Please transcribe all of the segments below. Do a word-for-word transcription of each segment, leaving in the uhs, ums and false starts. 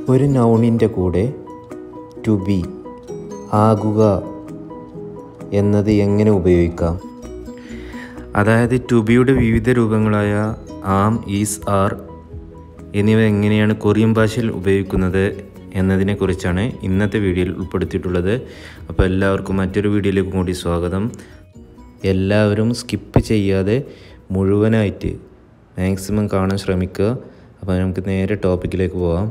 ഒരു നൗണിൻ്റെ കൂടെ to B ആകുക എന്നത് എങ്ങനെ ഉപയോഗിക്കാം? അതായത് ടു ബിയുടെ വിവിധ രൂപങ്ങളായ ആം, ഈസ്, ആർ എന്നിവ എങ്ങനെയാണ് കൊറിയൻ ഭാഷയിൽ ഉപയോഗിക്കുന്നത് എന്നതിനെക്കുറിച്ചാണ് ഇന്നത്തെ വീഡിയോയിൽ ഉൾപ്പെടുത്തിയിട്ടുള്ളത്. അപ്പോൾ എല്ലാവർക്കും മറ്റൊരു വീഡിയോയിലേക്ക് കൂടി സ്വാഗതം. എല്ലാവരും സ്കിപ്പ് ചെയ്യാതെ മുഴുവനായിട്ട് മാക്സിമം കാണാൻ ശ്രമിക്കുക. അപ്പോൾ നമുക്ക് നേരെ ടോപ്പിക്കിലേക്ക് പോകാം.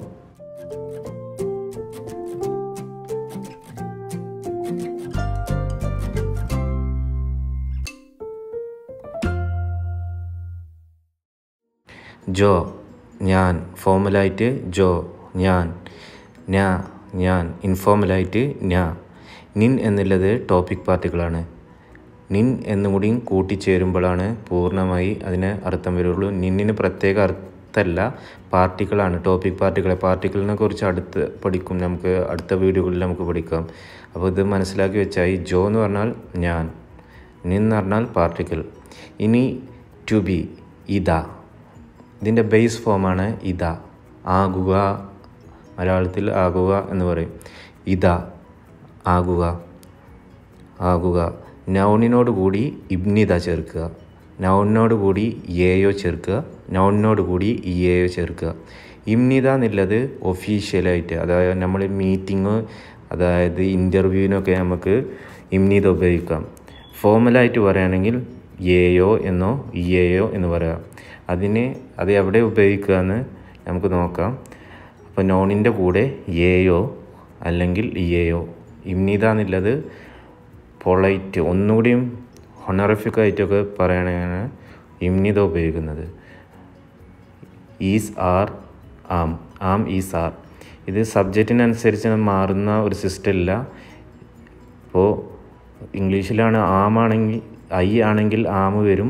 ജോ ഞാൻ, ഫോർമലായിട്ട് ജോ ഞാൻ, ഞാ ഞാൻ, ഇൻഫോർമലായിട്ട് ഞാ. നിൻ എന്നുള്ളത് ടോപ്പിക് പാർട്ടിക്കിളാണ്. നിൻ എന്നും കൂടിയും കൂട്ടിച്ചേരുമ്പോഴാണ് പൂർണ്ണമായി അതിന് അർത്ഥം വരുള്ളൂ. നിന്നിന് പ്രത്യേക അർത്ഥമല്ല, പാർട്ടിക്കിളാണ്, ടോപ്പിക് പാർട്ടിക്കിളെ. പാർട്ടിക്കിളിനെ കുറിച്ച് അടുത്ത് പഠിക്കും, നമുക്ക് അടുത്ത വീഡിയോകളിൽ നമുക്ക് പഠിക്കാം. അപ്പോൾ ഇത് മനസ്സിലാക്കി വെച്ചാൽ ജോ എന്ന് പറഞ്ഞാൽ ഞാൻ, നിൻ എന്ന് പറഞ്ഞാൽ പാർട്ടിക്കിൾ. ഇനി ടു ബി ഇതാ, ഇതിൻ്റെ ബേസ് ഫോമാണ് ഇതാ, ആകുക, മലയാളത്തിൽ ആകുക എന്ന് പറയും. ഇതാ ആകുക, ആകുക. നൗണിനോട് കൂടി ഇബ്നിത ചേർക്കുക, നൗണിനോട് കൂടി ഏയോ ചേർക്കുക, നൗണിനോട് കൂടി ഇയേയോ ചേർക്കുക. ഇബ്നിത എന്നുള്ളത് ഒഫീഷ്യലായിട്ട്, അതായത് നമ്മൾ മീറ്റിംഗ്, അതായത് ഇൻ്റർവ്യൂവിനൊക്കെ നമുക്ക് ഇബ്നിത ഉപയോഗിക്കാം. ഫോർമലായിട്ട് പറയുകയാണെങ്കിൽ ഏയോ എന്നോ ഇയേയോ എന്ന് പറയാം. അതിന് അത് എവിടെ ഉപയോഗിക്കുക എന്ന് നമുക്ക് നോക്കാം. അപ്പോൾ നോണിൻ്റെ കൂടെ ഏയോ അല്ലെങ്കിൽ ഇയേയോ. ഇബ്നിത എന്നുള്ളത് പൊളൈറ്റ്, ഒന്നുകൂടിയും ഹൊണറിഫിക് ആയിട്ടൊക്കെ പറയുകയാണെങ്കിൽ ഇബ്നിത ഉപയോഗിക്കുന്നത്. Is, are, am, am, is, are. ഇത് സബ്ജക്റ്റിനനുസരിച്ച് മാറുന്ന ഒരു സിസ്റ്റം ഇല്ല. ഇപ്പോൾ ഇംഗ്ലീഷിലാണ് ആമാണെങ്കിൽ ഐ ആണെങ്കിൽ ആം വരും,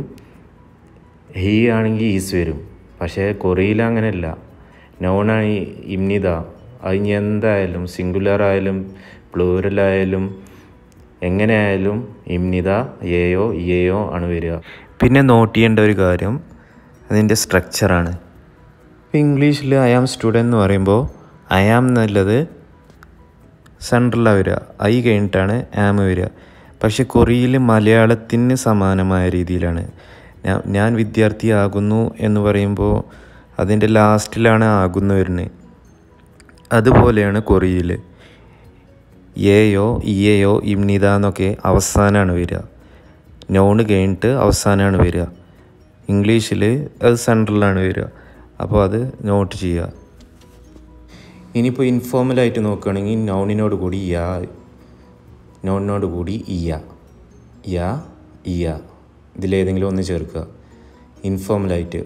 ഹീ ആണെങ്കിൽ ഈസ് വരും. പക്ഷേ കൊറിയയിൽ അങ്ങനെയല്ല. നൗണാണ് ഇബ്നിത, അതിന് എന്തായാലും സിംഗുലർ ആയാലും പ്ലൂരലായാലും എങ്ങനെയായാലും ഇബ്നിത ഏയോ ഇയേയോ ആണ് വരിക. പിന്നെ നോട്ട് ചെയ്യേണ്ട ഒരു കാര്യം അതിൻ്റെ സ്ട്രക്ചറാണ്. ഇപ്പോൾ ഇംഗ്ലീഷിൽ ഐ ആം സ്റ്റുഡൻറ്റ് എന്ന് പറയുമ്പോൾ ഐ ആം എന്നുള്ളത് സെൻട്രലാണ് വരിക, ഐ കഴിഞ്ഞിട്ടാണ് ആം വരിക. പക്ഷെ കൊറിയയിൽ മലയാളത്തിന് സമാനമായ രീതിയിലാണ്. ഞാൻ വിദ്യാർത്ഥിയാകുന്നു എന്ന് പറയുമ്പോൾ അതിൻ്റെ ലാസ്റ്റിലാണ് ആകുന്നു വരുന്നത്. അതുപോലെയാണ് കൊറിയയിൽ ഏയോ ഇയേയോ ഇബ്നിത എന്നൊക്കെ അവസാനമാണ് വരിക, നൗണ് കഴിഞ്ഞിട്ട് അവസാനമാണ് വരിക. ഇംഗ്ലീഷിൽ അത് സെൻട്രലാണ് വരിക. അപ്പോൾ അത് നോട്ട് ചെയ്യുക. ഇനിയിപ്പോൾ ഇൻഫോർമലായിട്ട് നോക്കുകയാണെങ്കിൽ നൗണിനോട് കൂടി യാ, നൗണിനോട് കൂടി ഇയ, യാ ഇയ, ഇതിലേതെങ്കിലും ഒന്ന് ചേർക്കുക. ഇൻഫോർമലായിട്ട്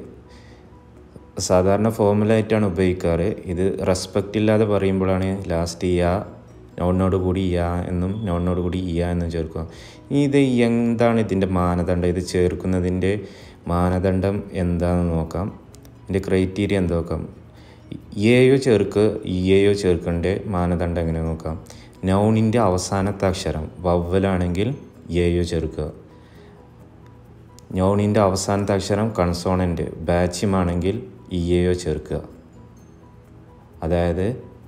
സാധാരണ ഫോർമലായിട്ടാണ് ഉപയോഗിക്കാറ്. ഇത് റെസ്പെക്റ്റ് ഇല്ലാതെ പറയുമ്പോഴാണ് ലാസ്റ്റ് യാ, നൗണിനോട് കൂടി യാ എന്നും നൗണിനോട് കൂടി ഇയ എന്നും ചേർക്കുക. ഇത് എന്താണ് ഇതിൻ്റെ മാനദണ്ഡം, ഇത് ചേർക്കുന്നതിൻ്റെ മാനദണ്ഡം എന്താണെന്ന് നോക്കാം. ഇതിൻ്റെ ക്രൈറ്റീരിയ എന്താ നോക്കാം. ഏയോ ചേർക്ക് ഇയേയോ ചേർക്കേണ്ട മാനദണ്ഡം എങ്ങനെ നോക്കാം. നൗണിൻ്റെ അവസാനത്തെ അക്ഷരം വവ്വലാണെങ്കിൽ ഏയോ ചേർക്കുക. നൗണിൻ്റെ അവസാനത്തെ അക്ഷരം കൺസോണൻ്റ് ബാച്ചിമാണെങ്കിൽ ഇയേയോ ചേർക്കുക. അതായത്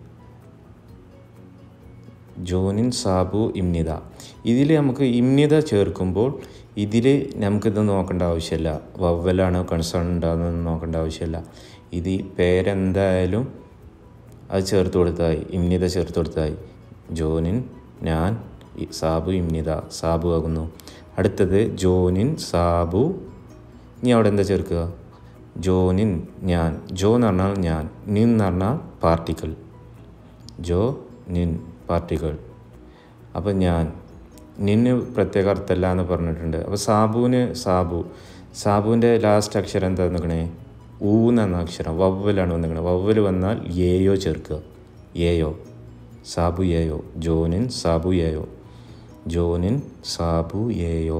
ജോനിൻ, സാബു, ഇബ്നിത. ഇതിൽ നമുക്ക് ഇബ്നിത ചേർക്കുമ്പോൾ ഇതിൽ നമുക്കിത് നോക്കേണ്ട ആവശ്യമില്ല, വവ്വലാണോ കൺസോണൻ്റ് ആണോ എന്ന് നോക്കേണ്ട ആവശ്യമില്ല. ഇത് പേരെന്തായാലും അത് ചേർത്ത് കൊടുത്തായി, ഇബ്നിത ചേർത്ത് കൊടുത്തായി. ജോനിൻ, ഞാൻ, സാബു, ഇബ്നിത, സാബു ആകുന്നു. അടുത്തത് ജോനിൻ, സാബു. ഇനി അവിടെ എന്താ ചേർക്കുക? ജോനിൻ, ഞാൻ. ജോ എന്ന് പറഞ്ഞാൽ ഞാൻ, നിൻ എന്ന് പറഞ്ഞാൽ പാർട്ടിക്കിൾ. ജോ, നിൻ, പാർട്ടിക്കിൾ. അപ്പോൾ ഞാൻ, നിന് പ്രത്യേക അർത്ഥമല്ല എന്ന് പറഞ്ഞിട്ടുണ്ട്. അപ്പോൾ സാബുവിന് സാബു, സാബുവിൻ്റെ ലാസ്റ്റ് അക്ഷരം എന്താ നിൽക്കണേ? ഊ എന്ന അക്ഷരം വവ്വലാണ് വന്നിരിക്കണത്. വവ്വൽ വന്നാൽ ഏയോ ചേർക്കുക, ഏയോ. സാബു ഏയോ, ജോനിൻ, സാബു ഏയോ, ജോനിൻ, സാബു ഏയോ.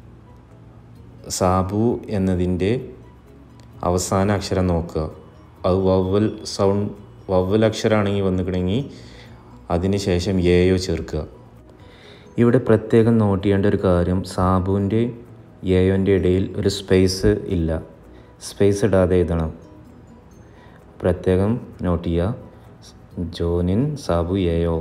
സാബു എന്നതിൻ്റെ അവസാന അക്ഷരം നോക്കുക, അത് വവ്വൽ സൗണ്ട്, വവ്വൽ അക്ഷരമാണെങ്കിൽ വന്നിക്കണമെങ്കിൽ അതിന് ശേഷം ഏയോ ചേർക്കുക. ഇവിടെ പ്രത്യേകം നോട്ട് ചെയ്യേണ്ട ഒരു കാര്യം, സാബുവിൻ്റെ ഏയോൻ്റെ ഇടയിൽ ഒരു സ്പേസ് ഇല്ല, സ്പേസ് ഇടാതെ എഴുതണം. പ്രത്യേകം നോട്ട് ചെയ്യുക. ജോനിൻ സാബു യേയോ.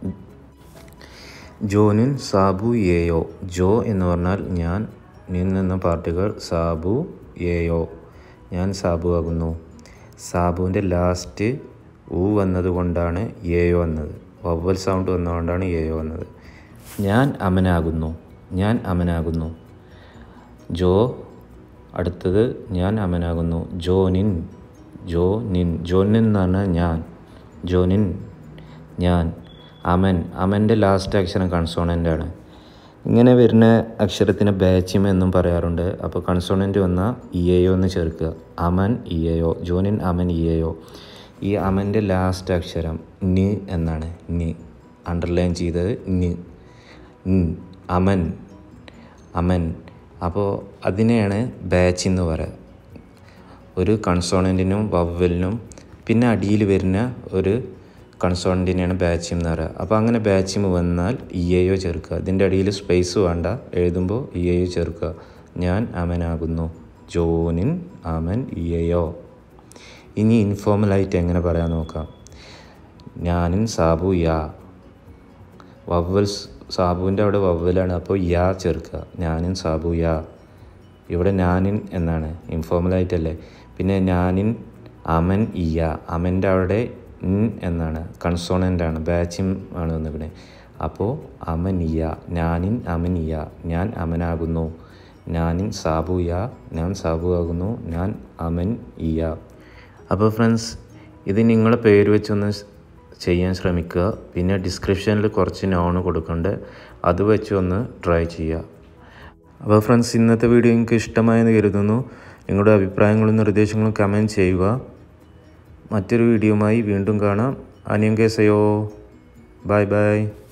ജോനിൻ സാബു യേയോ. ജോ എന്ന് പറഞ്ഞാൽ ഞാൻ, നിൻ എന്ന പാർട്ടികൾ, സാബു യേയോ ഞാൻ സാബു ആകുന്നു. സാബുവിൻ്റെ ലാസ്റ്റ് ഊ വന്നത് കൊണ്ടാണ് യേയോ വന്നത്. വവ്വൽ സൗണ്ട് വന്നതുകൊണ്ടാണ് യേയോ വന്നത്. ഞാൻ അമനാകുന്നു. ഞാൻ അമനാകുന്നു. ജോ അടുത്തത് ഞാൻ അമനാകുന്നു. ജോനിൻ. ജോനിൻ. ജോനിൻ എന്ന് പറഞ്ഞാൽ ഞാൻ. ജോനിൻ ഞാൻ. അമൻ. അമൻ്റെ ലാസ്റ്റ് അക്ഷരം കൺസോണൻ്റ് ആണ്. ഇങ്ങനെ വരുന്ന അക്ഷരത്തിന് ബാച്ചിം എന്നും പറയാറുണ്ട്. അപ്പോൾ കൺസോണൻ്റ് വന്നാൽ ഇയയോ എന്ന് ചേർക്കുക. അമൻ ഇയയോ. ജോനിൻ അമൻ ഇയയോ. ഈ അമൻ്റെ ലാസ്റ്റ് അക്ഷരം ന് എന്നാണ്. ന് അണ്ടർലൈൻ ചെയ്തത് ന്. അമൻ. അമൻ. അപ്പോൾ അതിനെയാണ് ബാച്ച് എന്ന് പറയുക. ഒരു കൺസോണൻറ്റിനും വവ്വലിനും പിന്നെ അടിയിൽ വരുന്ന ഒരു കൺസോണൻറ്റിനെയാണ് ബാച്ചിം എന്ന് പറയുക. അപ്പോൾ അങ്ങനെ ബാച്ചിം വന്നാൽ ഇയയോ ചേർക്കുക. ഇതിൻ്റെ അടിയിൽ സ്പേസ് വേണ്ട, എഴുതുമ്പോൾ ഇയയോ ചേർക്കുക. ഞാൻ അമനാകുന്നു. ജോനിൻ അമൻ ഇയയോ. ഇനി ഇൻഫോർമലായിട്ട് എങ്ങനെ പറയാൻ നോക്കാം. ഞാനിൻ സാബു യാ. വവ്വൽ സാബുവിൻ്റെ അവിടെ വവ്വലാണ്, അപ്പോൾ യാ ചേർക്കുക. ഞാനിൻ സാബു യാ. ഇവിടെ ഞാനിൻ എന്നാണ്, ഇൻഫോർമലായിട്ടല്ലേ. പിന്നെ ഞാനിൻ അമൻ ഇയ. അമൻ്റെ അവിടെ ൻ എന്നാണ്, കൺസോണൻ്റാണ്, ബാച്ചിം ആണ് വന്നിവിടെ. അപ്പോൾ അമൻ ഇയ. ഞാനിൻ അമൻ ഇയ. ഞാൻ അമനാകുന്നു. ഞാനിൻ സാബു യാ. ഞാൻ സാബു ആകുന്നു. ഞാൻ അമൻ ഇയ. അപ്പോൾ ഫ്രണ്ട്സ്, ഇത് നിങ്ങളെ പേര് വെച്ചൊന്ന് ചെയ്യാൻ ശ്രമിക്കുക. പിന്നെ ഡിസ്ക്രിപ്ഷനിൽ കുറച്ച് നോൺ കൊടുക്കുന്നുണ്ട്, അത് വെച്ച് ഒന്ന് ട്രൈ ചെയ്യുക. അപ്പോൾ ഫ്രണ്ട്സ്, ഇന്നത്തെ വീഡിയോ നിങ്ങൾക്ക് ഇഷ്ടമായെന്ന് കരുതുന്നു. നിങ്ങളുടെ അഭിപ്രായങ്ങളും നിർദ്ദേശങ്ങളും കമൻറ്റ് ചെയ്യുക. മറ്റൊരു വീഡിയോയുമായി വീണ്ടും കാണാം. അനിയങ്കേസയോ. Bye by.